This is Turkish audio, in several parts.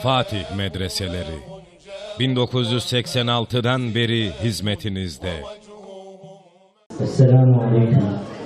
Fatih Medreseleri 1986'dan beri hizmetinizde. Esselamu Aleyküm.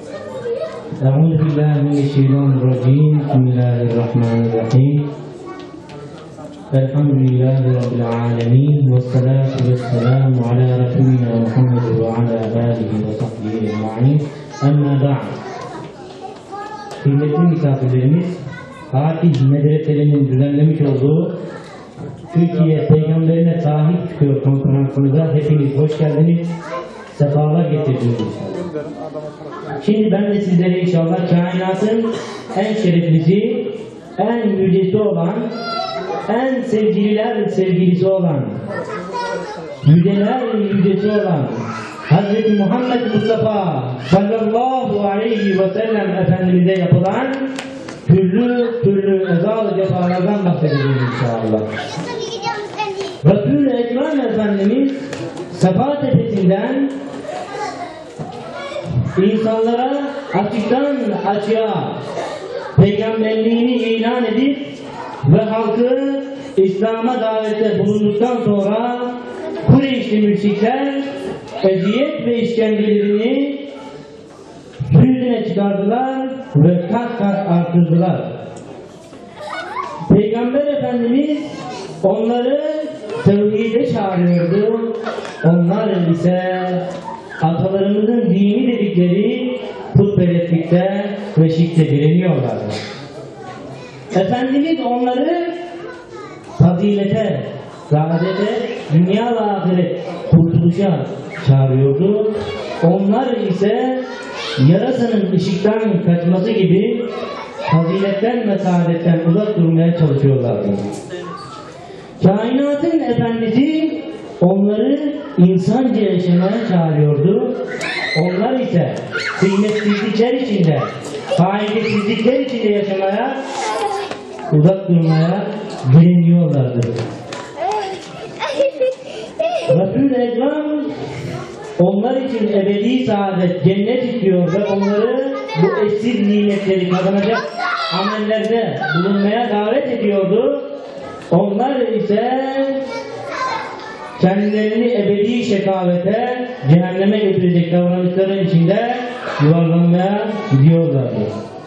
Euzubillahimineşşeytanirracim. Bismillahirrahmanirrahim. Elhamdülillahi Rabbil alemin. Vessalatu vesselamu ala Resulina Muhammed ve ala alihi ve sahbihi ecma'in. Amma ba'd. Kıymetli misafirlerimiz, Fatih Medreselerinin düzenlemiş olduğu Türkiye Peygamberine Sahip Çıkıyor konferansımıza hepiniz hoş geldiniz, sefalar getirdiniz. Şimdi ben de sizlere inşallah kainatın en şereflisi, en yücesi olan, en sevgililer sevgilisi olan, yüceler yücesi olan Hz. Muhammed Mustafa sallallahu aleyhi ve sellem Efendimiz'e yapılan türlü ezalı cefalardan bahsedeceğiz inşallah. Resul-i Ekrem Efendimiz Safa Tepesi'nden insanlara açıktan açığa peygamberliğini ilan edip ve halkı İslam'a davete bulunduktan sonra Kureyşli müşrikler eziyet ve işkencelerini yüzüne çıkardılar ve kat kat artırdılar. Peygamber Efendimiz onları tevhide çağırıyordu. Onlar ise atalarımızın dini dedikleri putperestlikte ve şirkte direniyorlardı. Efendimiz onları fazilete, saadete, dünya ve ahiret kurtuluşa çağırıyordu. Onlar ise yarasanın ışıktan kaçması gibi faziletten ve saadetten uzak durmaya çalışıyorlardı. Kainatın efendisi onları insanca yaşamaya çağırıyordu. Onlar ise kıymetsizlikler içinde, faidesizlikler içinde yaşamaya, uzak durmaya direniyorlardı. Resul-i Ekrem onlar için ebedi saadet, cennet istiyor ve onları bu eşsiz nimetleri kazanacak amellerde bulunmaya davet ediyordu. Onlar ise kendilerini ebedi şekavete, cehenneme götürecek davranışların içinde yuvarlanmaya gidiyorlardı.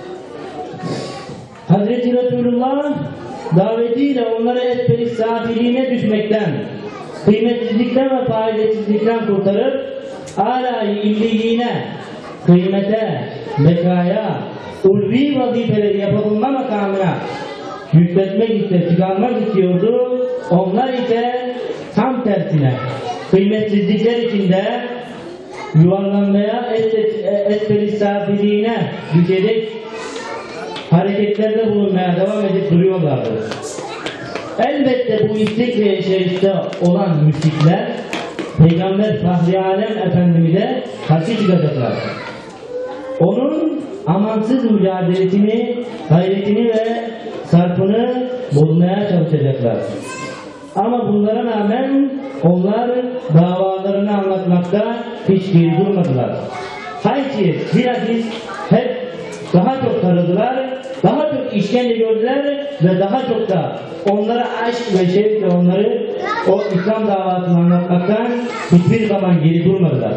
Hazreti Resulullah davetiyle onları esfel-i safiliğine düşmekten, kıymetsizlikten ve faydasızlıktan kurtarıp âlâ-i illiyine, kıymete, bekaya, ulvi vazifeleri yapabilme makamına yükseltmek ise, çıkarmak istiyordu. Onlar ise tam tersine kıymetsizlikler içinde yuvarlanmaya, esfel-i safiliğine düşecek hareketlerde bulunmaya devam edip duruyorlardı. Elbette bu istek ve yaşayışta olan müşrikler Peygamber Fahri Alem Efendimiz'e karşı çıkacaklar. Onun amansız mücadelesini, gayretini ve sarfını bozmaya çalışacaklar. Ama bunlara rağmen onlar davalarını anlatmakta hiç geri durmadılar. Haysiyet, bilakis hep daha çok sarıldılar, daha çok işkence gördüler ve daha çok da onlara aşk ve şevk ve onları o İslam davasını anlatmaktan hiçbir zaman geri durmadılar.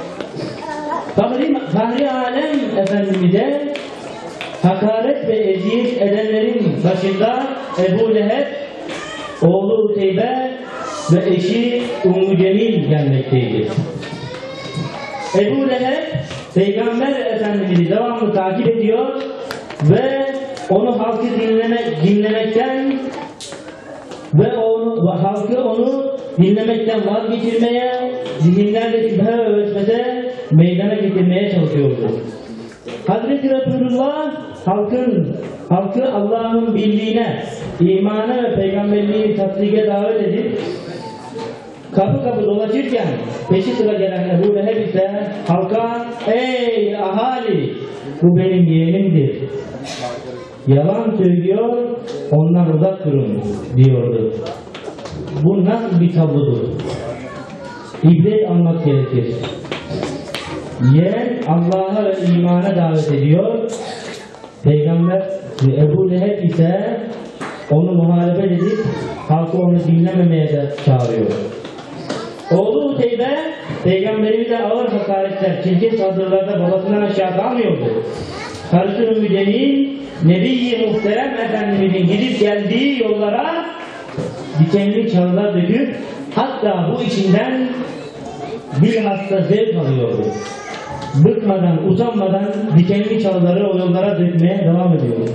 Fahri Alem Efendimiz'e hakaret ve eziyet edenlerin başında Ebu Leheb, oğlu Uteybe ve eşi Ummu Cemil gelmekteydi. Ebu Leheb Peygamber Efendimiz'i devamlı takip ediyor ve onu halkı dinlemekten ve halkı onu dinlemekten vazgeçirmeye, zihinlerde şüphe ve vesvese meydana getirmeye çalışıyordu. Hazreti Resulullah halkı Allah'ın birliğine, imana ve peygamberliği tasdike davet edip kapı kapı dolaşırken peşi sıra gelen Ebu Leheb ise halka "Ey ahali, bu benim yeğenimdir. Yalan söylüyor, ondan uzak durun" diyordu. Bu nasıl bir tablodur? İbret almak gerekir. Yeğen Allah'a ve imana davet ediyor. Peygamber Ebu Leheb ise onu muhalefet edip halkı onu dinlememeye de çağırıyor. Oğlu Uteybe, Peygamberimize ağır hakaretler, çirkin saldırılarda babasından aşağı kalmıyordu. Karısı Ümmü Cemil, Nebi-i Muhterem Efendimizin gidip geldiği yollara dikenli çalılar döküp, hatta bu içinden bilhassa zevk alıyordu. Bıkmadan, utanmadan dikenli çalıları o yollara dökmeye devam ediyordu.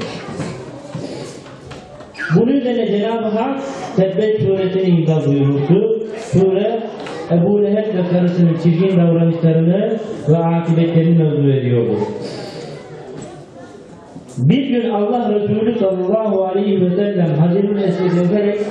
Bunun üzerine Cenab-ı Hak Tebbet suresini imza buyurmuştu. Sure Ebu Leheb ve karısının çirkin davranışlarını ve akıbetlerini mevzu ediyordu. Bir gün Allah Resulü sallallahu aleyhi ve sellem Hacer-ül Esved'e giderek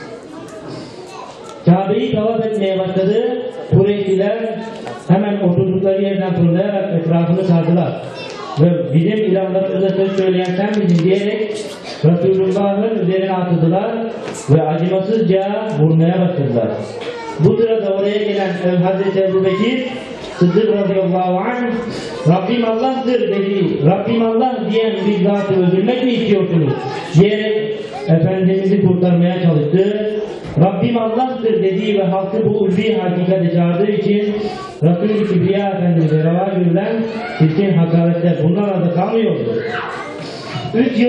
Kabe'yi tavaf etmeye başladı. Kureyşliler hemen oturdukları yerden fırlayarak etrafını sardılar. Ve bizim ilahlarımıza söz söyleyen sen misin diyerek Resulullah'ın üzerine atıldılar ve acımasızca vurmaya başladılar. Bu sırada oraya gelen Hazreti Ebu Bekir Sıddık radıyallahu anh, Rabbim Allah'tır dedi. Rabbim Allah diyen bir zatı öldürmek mi istiyorsunuz? Diyerek Efendimiz'i kurtarmaya çalıştı. Rabbim Allah'tır dediği ve halkı bu ulvi hakikate çağırdığı için Resul-i Kibriya Efendimiz'e reva görülen çirkin hakaretler bunlarla da kalmıyordu. 3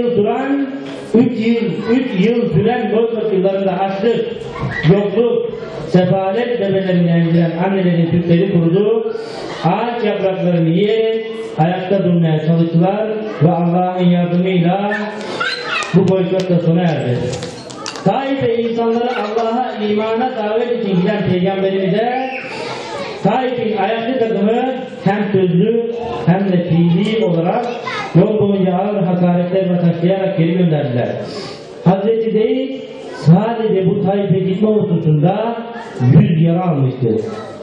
yıl süren boykot yıllarında açlık, yokluk, sefalet bebelerini emziren annelerin sütleri kurudu, ağaç yapraklarını yiyerek ayakta durmaya çalıştılar ve Allah'ın yardımıyla bu boykot da sona erdi. Taif'e insanları Allah'a imana davet için giden Peygamberimize Taif'in ayaklı takımı hem sözlü hem de fiili olarak yol boyunca ağır hakaretler ve taşlayarak geri gönderdiler. Hazreti değil sadece bu Taif'e gitme hususunda 100 yara almıştı.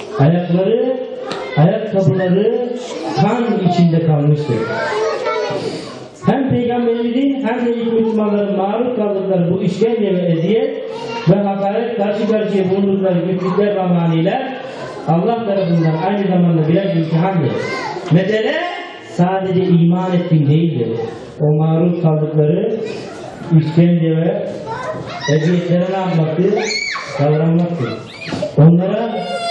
Ayakkabıları kan içinde kalmıştı. Hem Peygamberimizin hem de ilk Müslümanların maruz kaldıkları bu işkence ve eziyet ve hakaret karşı karşıya bulundukları güçlükler ve maniler Allah tarafından aynı zamanda birer imtihandır. Mesele sadece iman ettiğin değildir. O maruz kaldıkları işkence ve eziyetlere ne yapmaktır? Davranmaktır. Onlara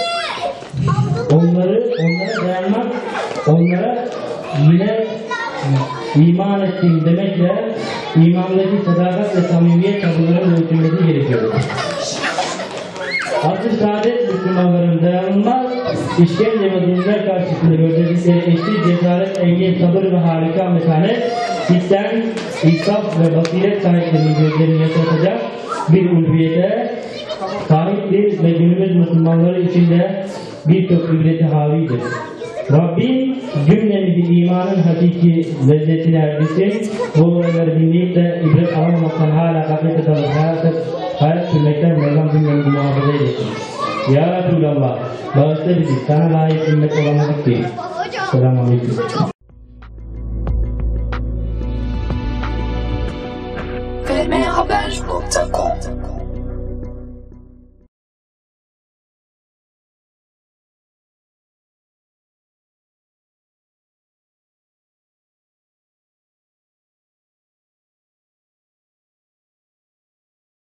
dayanmak, onlara yine iman ettiğim demekle imandaki sadakat ve samimiyet tavırların ölçülmesi gerekiyor. Asıl saadet Müslümanların dayanılmaz, işkence ve zulümler karşısında gördükleri eşsiz cesaret, engin, sabır ve harika metanet, cidden, insaf ve basiret sahiplerinin gözlerini yaşatacak bir ulviyete sahiptir ve günümüz Müslümanları içinde birçok ibreti havidir. Rabbim cümlemizi imanın hakiki lezzetine erdirsin. Bu olayları dinleyip de ibret alamamaktan hala gaflete dalıp hayat sürmekten Mevlam cümlemizi muhafaza eylesin. Ya Resulallah, bağışla bizi, sana layık ümmet olamadık ki. Selamun Aleyküm. Vermehaber.com